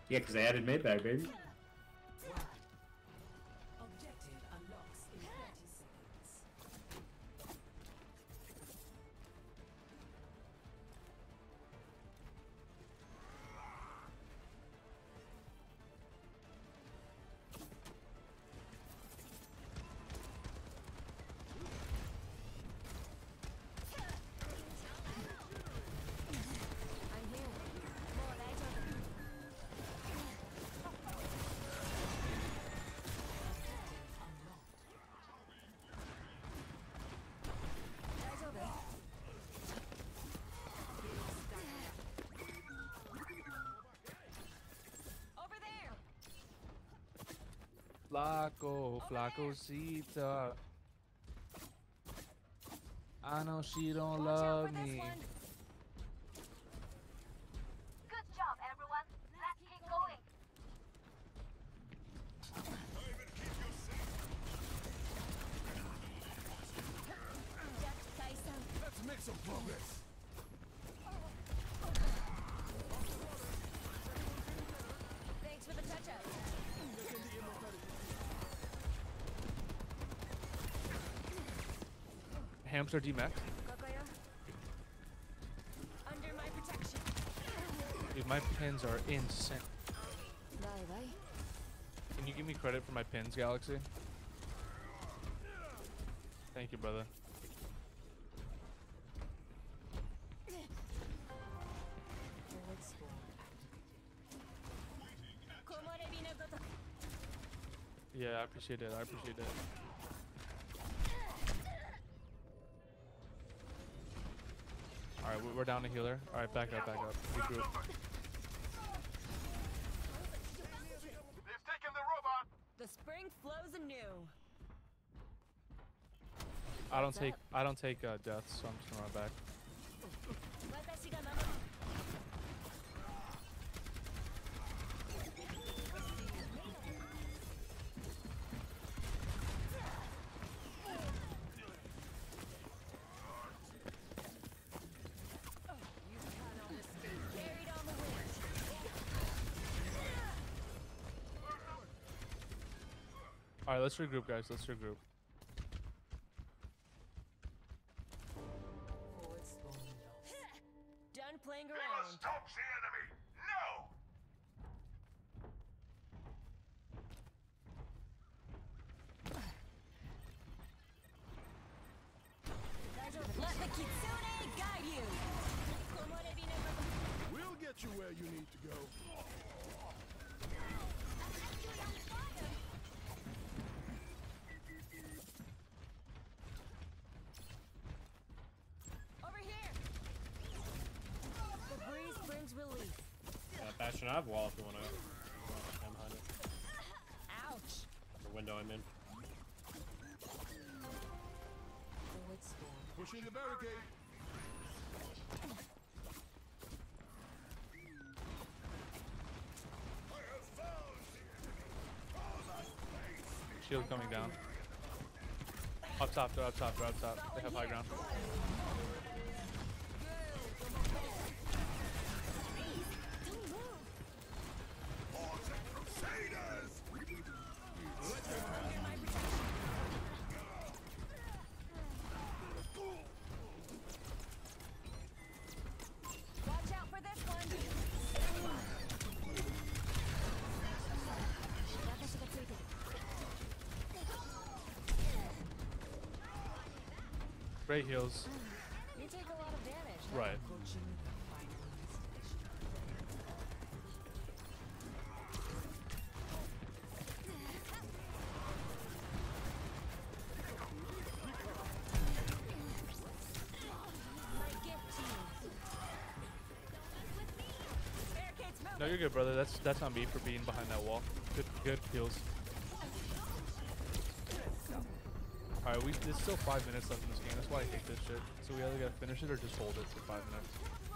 Yeah, because they added mid bag, baby. Objective unlocks in 30 seconds. I'm here. More right over. Right over. Over there. Flacosita. I know she don't Watch out love for this me. one. Good job, everyone. Let's keep going. Jack Tyson. Let's make some progress. Thanks for the touch-up. Hamster D-Mac. Kokoyo. Under my protection. Dude, my pins are insane. Bye bye. Can you give me credit for my pins, Galaxy? Thank you, brother. Forward score. Komorebi no koto. Yeah, I appreciate it. I appreciate it. Alright, we're down a healer. Alright, back up, back up. Regroup. They've taken the robot. The spring flows anew. I don't take deaths, so I'm just gonna run back. Watashi ga mamoru. Carried on the wind. Alright, let's regroup, guys. Let's regroup. Forward spawn lost. Done playing We must around. stop the enemy. No. Let the kitsune guide you. Komorebi no koto. We'll get you where you need to go. Over here. The breeze brings relief. Bastion, I have wall if you want to. I'm behind it. Ouch. The window I'm in. Forward spawn. Pushing the barricade. Shield coming down. Up top, they're up top, they're up top. They have high ground. Crusaders! Watch out for this one. Watashi ga tsuiteru. Great heals. You take a lot of damage. Right. Approaching the final installation. My gift to you. Barricades moving. No, you're good, brother. That's on me for being behind that wall. Good heals. Alright, there's still 5 minutes left in this game. That's why I hate this shit. So we either gotta finish it or just hold it for 5 minutes.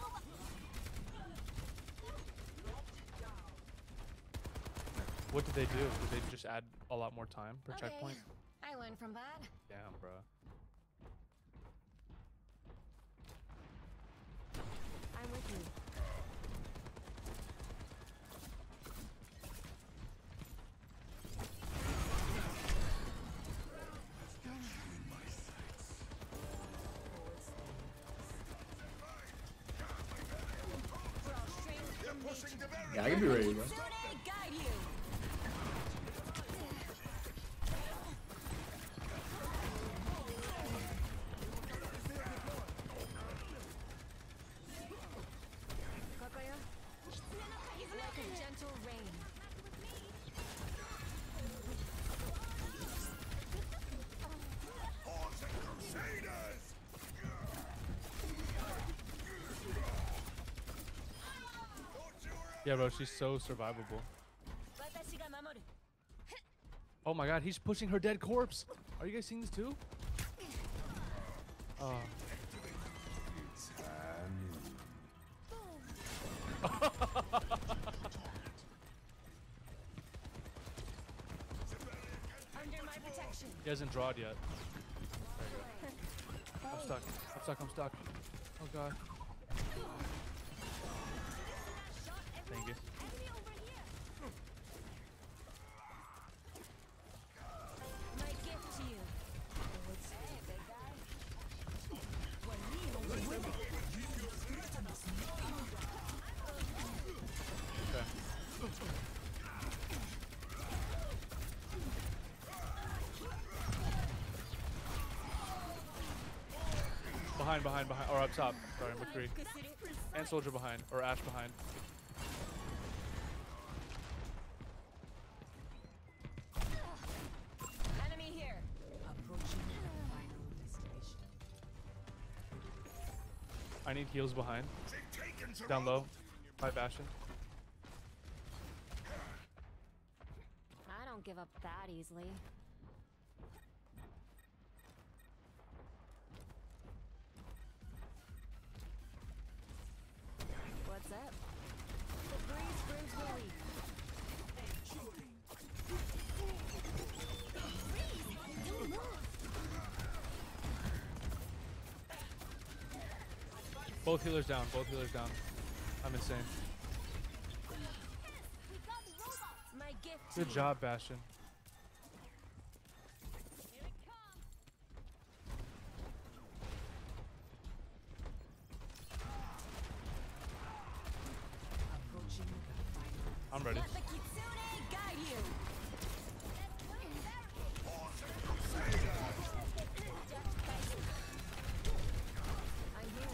What did they do? Did they just add a lot more time per checkpoint? I learned from that. Damn, bro. I'm with you. Pushing the barricade. Yeah, I can be ready, bro. Kitsune guide you. Like a gentle rain. Hordes and crusaders. Yeah, bro, she's so survivable. Oh my god, he's pushing her dead corpse. Are you guys seeing this too? Oh. Under my protection. He hasn't drawed yet. I'm stuck. I'm stuck. I'm stuck. Oh god. Thank you. My gift to you. Hey, big guy. Okay. Behind. Or up top. Sorry, McCree. And soldier behind. Or Ash behind. Enemy here. Approaching final destination. I need heals behind. They've taken Toronto. Down low. By Bastion. I don't give up that easily. What's up? The breeze brings relief. Both healers down. Both healers down. I'm insane. My gift to Good you. job, Bastion. Approaching the final. I'm ready. Let the Kitsune guide you. I'm here.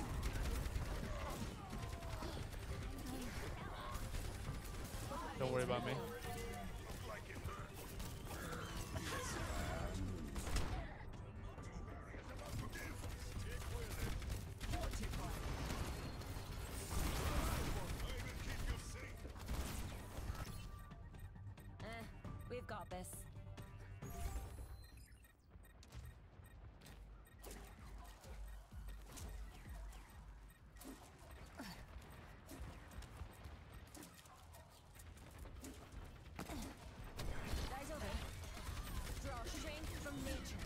Don't worry about me. We've got this. Guys over. Draw strength from nature.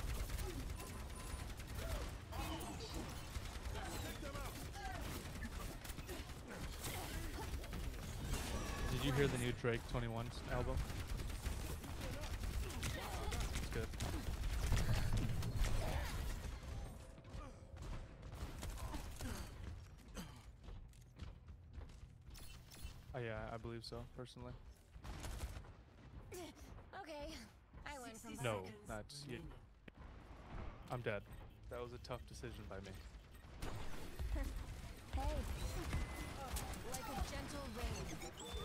Did you hear the new Drake 21 album? It's good. Oh yeah, I believe so, personally. Okay, I win from No, both. that's you. I'm dead. That was a tough decision by me. Hey, like a gentle rain.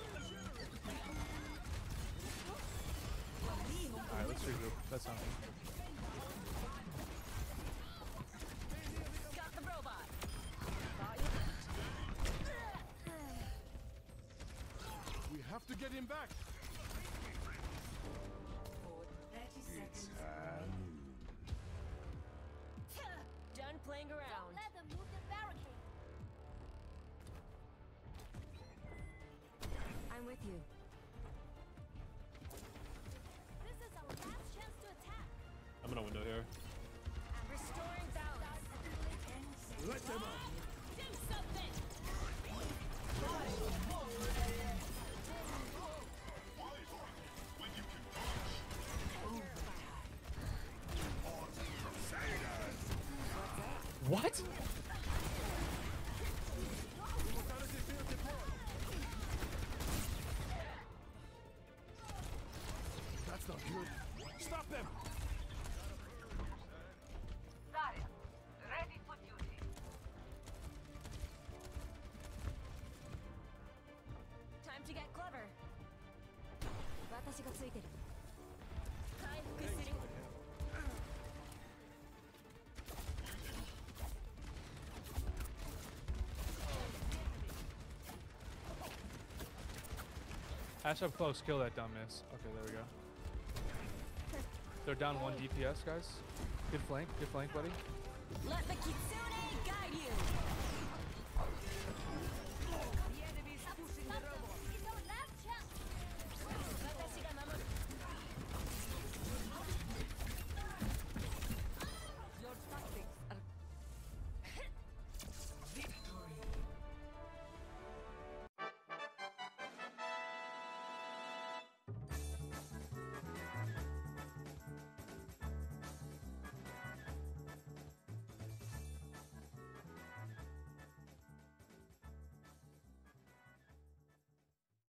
Alright, let's regroup. That's not me. Got the robot. We have to get him back. 30 seconds. Done playing around. Let them move the barricade. I'm with you. This is our last chance to attack. I'm in a window here. Restoring balance. Let them up. Do something. What? 私がついてる。回復する。 Ash up close, kill that dumbass. Okay, there we go. They're down 1 DPS, guys. Good flank, buddy. Let the kitsune